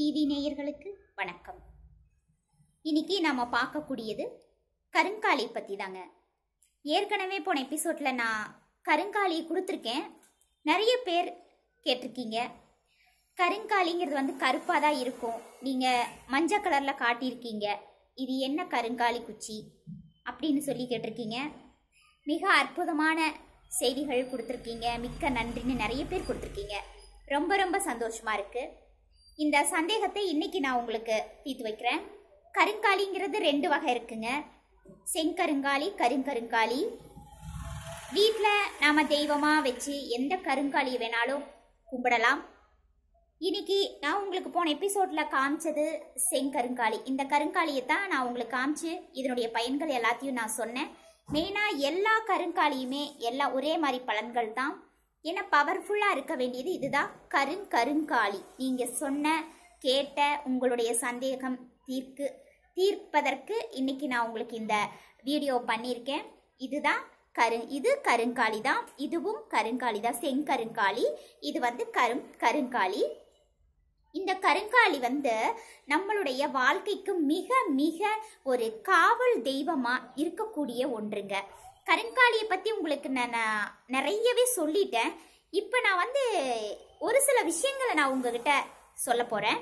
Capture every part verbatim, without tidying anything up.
TV நேயர்களுக்கு வணக்கம். இன்னைக்கு நாம பார்க்கக்கூடியது கருங்காலி பத்தி தாங்க. ஏற்கனவே போன எபிசோட்ல நான் கருங்காலி கொடுத்துருக்கேன். நிறைய பேர் கேட்டிருக்கீங்க. கருங்காலிங்கிறது வந்து கருப்பாக தான் இருக்கும், நீங்கள் மஞ்சள் கலரில் காட்டியிருக்கீங்க, இது என்ன கருங்காலி குச்சி அப்படின்னு சொல்லி கேட்டிருக்கீங்க. மிக அற்புதமான செய்திகள் கொடுத்துருக்கீங்க. மிக்க நன்றின்னு நிறைய பேர் கொடுத்துருக்கீங்க. ரொம்ப ரொம்ப சந்தோஷமாக இருக்குது. இந்த சந்தேகத்தை இன்னைக்கு நான் உங்களுக்கு தீர்த்து வைக்கிறேன். கருங்காலிங்கிறது ரெண்டு வகை இருக்குங்க. செங்கருங்காலி, கருங்கருங்காலி. வீட்டில் நாம் தெய்வமாக வச்சு எந்த கருங்காலியை வேணாலும் கும்பிடலாம். இன்னைக்கு நான் உங்களுக்கு போன எபிசோடில் காமிச்சது செங்கருங்காலி. இந்த கருங்காலியை தான் நான் உங்களுக்கு காமிச்சு இதனுடைய பயன்கள் எல்லாத்தையும் நான் சொன்னேன். மெயினாக எல்லா கருங்காலியுமே எல்லா ஒரே மாதிரி பலன்கள் தான். ஏன்னா பவர்ஃபுல்லாக இருக்க வேண்டியது இதுதான் கருங்கருங்காலி. நீங்கள் சொன்ன கேட்ட உங்களுடைய சந்தேகம் தீர்க்கு தீர்ப்பதற்கு இன்னைக்கு நான் உங்களுக்கு இந்த வீடியோ பண்ணியிருக்கேன். இதுதான் கரு இது கருங்காலி தான். இதுவும் கருங்காலி தான், செங்கருங்காலி. இது வந்து கரும் கருங்காலி. இந்த கருங்காலி வந்து நம்மளுடைய வாழ்க்கைக்கு மிக மிக ஒரு காவல் தெய்வமாக இருக்கக்கூடிய ஒன்றுங்க. கருங்காலியை பற்றி உங்களுக்கு நான் நிறையவே சொல்லிட்டேன். இப்போ நான் வந்து ஒரு சில விஷயங்களை நான் உங்ககிட்ட சொல்ல போகிறேன்.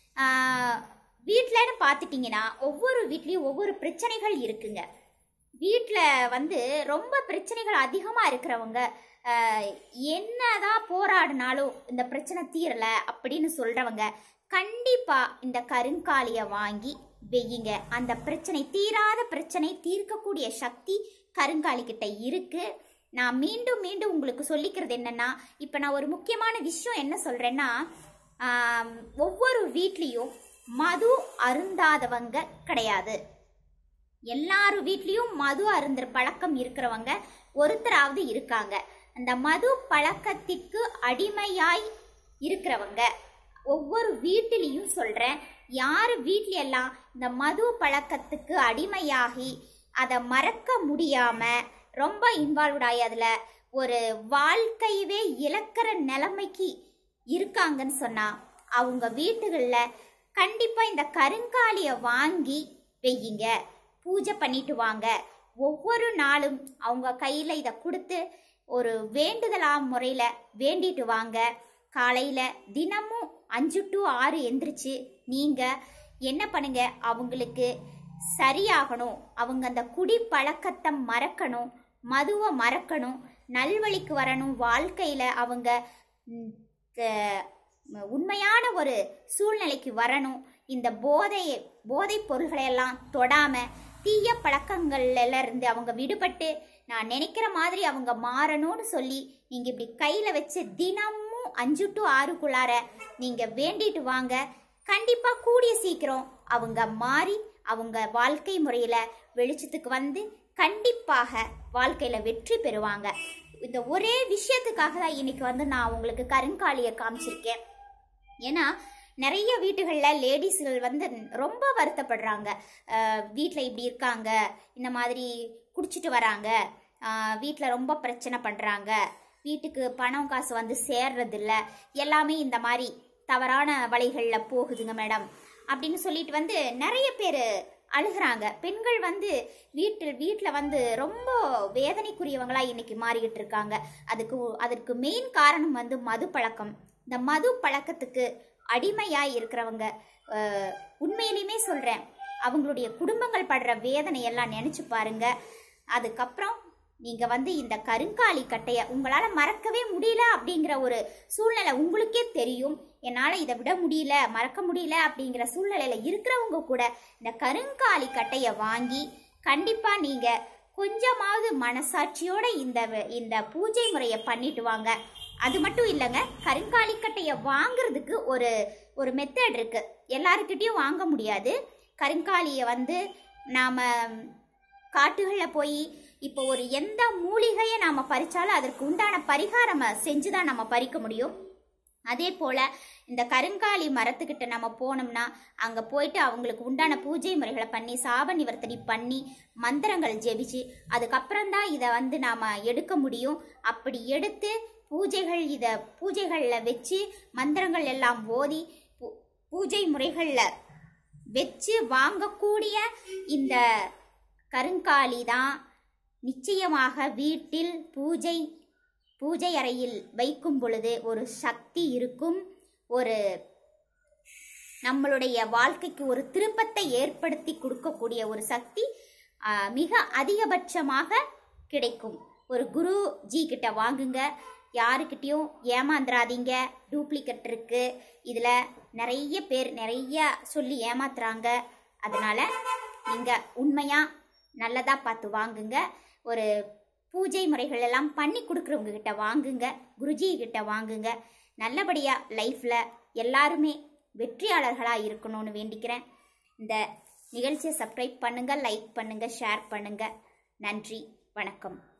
வீட்டில்னு பார்த்துட்டிங்கன்னா ஒவ்வொரு வீட்லேயும் ஒவ்வொரு பிரச்சனைகள் இருக்குங்க. வீட்டில் வந்து ரொம்ப பிரச்சனைகள் அதிகமாக இருக்கிறவங்க என்னதான் போராடினாலும் இந்த பிரச்சனை தீரலை அப்படின்னு சொல்கிறவங்க கண்டிப்பாக இந்த கருங்காலியை வாங்கி வெய்யுங்க. அந்த பிரச்சனை தீராத பிரச்சனை தீர்க்கக்கூடிய சக்தி கருங்காலி கிட்ட இருக்கு. நான் மீண்டும் மீண்டும் உங்களுக்கு சொல்லிக்கிறது என்னன்னா, இப்போ நான் ஒரு முக்கியமான விஷயம் என்ன சொல்றேன்னா, ஒவ்வொரு வீட்லேயும் மது அருந்தாதவங்க கிடையாது. எல்லாரும் வீட்லேயும் மது அருந்துற பழக்கம் இருக்கிறவங்க ஒருத்தராவது இருக்காங்க. அந்த மது பழக்கத்திற்கு அடிமையாய் இருக்கிறவங்க ஒவ்வொரு வீட்டிலையும் சொல்கிறேன், யார் வீட்லையெல்லாம் இந்த மது பழக்கத்துக்கு அடிமையாகி அதை மறக்க முடியாமல் ரொம்ப இன்வால்வ்டாகி அதில் ஒரு வாழ்க்கையவே இழக்கிற நிலைமைக்கு இருக்காங்கன்னு சொன்னால் அவங்க வீட்டுகளில் கண்டிப்பாக இந்த கருங்காலியை வாங்கி வெய்யுங்க. பூஜை பண்ணிட்டு வாங்க. ஒவ்வொரு நாளும் அவங்க கையில் இதை கொடுத்து ஒரு வேண்டுதலா முறையில் வேண்டிட்டு வாங்க. காலையில் தினமும் அஞ்சு டு ஆறு எந்திரிச்சு நீங்கள் என்ன பண்ணுங்க, அவங்களுக்கு சரியாகணும், அவங்க அந்த குடி பழக்கத்தை மறக்கணும், மதுவை மறக்கணும், நல்வழிக்கு வரணும், வாழ்க்கையில் அவங்க உண்மையான ஒரு சூழ்நிலைக்கு வரணும், இந்த போதையை போதைப் பொருள்களையெல்லாம் தொடாமல் தீய பழக்கங்கள்ல இருந்து அவங்க விடுபட்டு நான் நினைக்கிற மாதிரி அவங்க மாறணும்னு சொல்லி நீங்கள் இப்படி கையில் வச்சு தினமும் அஞ்சு டு ஆறுக்குள்ளார நீங்கள் வேண்டிட்டு வாங்க. கண்டிப்பாக கூடிய சீக்கிரம் அவங்க மாறி அவங்க வாழ்க்கை முறையில் வெளிச்சத்துக்கு வந்து கண்டிப்பாக வாழ்க்கையில் வெற்றி பெறுவாங்க. இந்த ஒரே விஷயத்துக்காக தான் இன்னைக்கு வந்து நான் உங்களுக்கு கருங்காலியை காமிச்சிருக்கேன். ஏன்னா நிறைய வீட்டுகளில் லேடிஸ்கள் வந்து ரொம்ப வருத்தப்படுறாங்க. வீட்டில் இப்படி இருக்காங்க, இந்த மாதிரி குடிச்சிட்டு வராங்க, வீட்டில் ரொம்ப பிரச்சனை பண்ணுறாங்க, வீட்டுக்கு பணம் காசு வந்து சேர்றதில்ல, எல்லாமே இந்த மாதிரி தவறான வழிகளில் போகுதுங்க மேடம் அப்படின்னு சொல்லிட்டு வந்து நிறைய பேர் அழுகிறாங்க. பெண்கள் வந்து வீட்டில் வீட்டில் வந்து ரொம்ப வேதனைக்குரியவங்களாக இன்னைக்கு மாறிக்கிட்டு இருக்காங்க. அதுக்கு அதற்கு மெயின் காரணம் வந்து மது பழக்கம். இந்த மது பழக்கத்துக்கு அடிமையாக இருக்கிறவங்க உண்மையிலுமே சொல்கிறேன், அவங்களுடைய குடும்பங்கள் படுற வேதனையெல்லாம் நினச்சி பாருங்க. அதுக்கப்புறம் நீங்கள் வந்து இந்த கருங்காலி கட்டையை உங்களால் மறக்கவே முடியல அப்படிங்கிற ஒரு சூழ்நிலை உங்களுக்கே தெரியும். என்னால் இதை விட முடியல, மறக்க முடியல அப்படிங்கிற சூழ்நிலையில் இருக்கிறவங்க கூட இந்த கருங்காலி கட்டையை வாங்கி கண்டிப்பாக நீங்கள் கொஞ்சமாவது மனசாட்சியோட இந்த இந்த பூஜை முறையை பண்ணிட்டு வாங்க. அது மட்டும் இல்லைங்க, கருங்காலி கட்டையை வாங்குறதுக்கு ஒரு ஒரு மெத்தட் இருக்கு. எல்லாருக்கிட்டையும் வாங்க முடியாது. கருங்காலியை வந்து நாம் காட்டுகளில் போய் இப்போ ஒரு எந்த மூலிகையை நாம் பறித்தாலும் அதற்கு உண்டான பரிகாரம் செஞ்சு தான் நம்ம பறிக்க முடியும். அதே போல் இந்த கருங்காலி மரத்துக்கிட்ட நம்ம போனோம்னா அங்கே போயிட்டு அவங்களுக்கு உண்டான பூஜை முறைகளை பண்ணி சாப நிவர்த்தனை பண்ணி மந்திரங்கள் ஜெபிச்சு அதுக்கப்புறம்தான் இதை வந்து நாம் எடுக்க முடியும். அப்படி எடுத்து பூஜைகள் இதை பூஜைகளில் வச்சு மந்திரங்கள் எல்லாம் ஓதி பூஜை முறைகளில் வச்சு வாங்கக்கூடிய இந்த கருங்காலி தான் நிச்சயமாக வீட்டில் பூஜை பூஜை அறையில் வைக்கும் பொழுது ஒரு சக்தி இருக்கும். ஒரு நம்மளுடைய வாழ்க்கைக்கு ஒரு திருப்பத்தை ஏற்படுத்தி கொடுக்கக்கூடிய ஒரு சக்தி மிக அதிகபட்சமாக கிடைக்கும். ஒரு குருஜி கிட்ட வாங்குங்க. யாருக்கிட்டையும் ஏமாந்துடாதீங்க. டூப்ளிகேட் இருக்கு, இதில் நிறைய பேர் நிறைய சொல்லி ஏமாத்துறாங்க. அதனால நீங்கள் உண்மையாக நல்லதாக பார்த்து வாங்குங்க. ஒரு பூஜை முறைகள் எல்லாம் பண்ணி கொடுக்குறவங்க கிட்ட வாங்குங்க, குருஜி கிட்ட வாங்குங்க. நல்லபடியாக லைஃப்பில் எல்லாருமே வெற்றியாளர்களாக இருக்கணும்னு வேண்டிக்கிறேன். இந்த நிகழ்ச்சியை சப்ஸ்கிரைப் பண்ணுங்கள், லைக் பண்ணுங்கள், ஷேர் பண்ணுங்கள். நன்றி, வணக்கம்.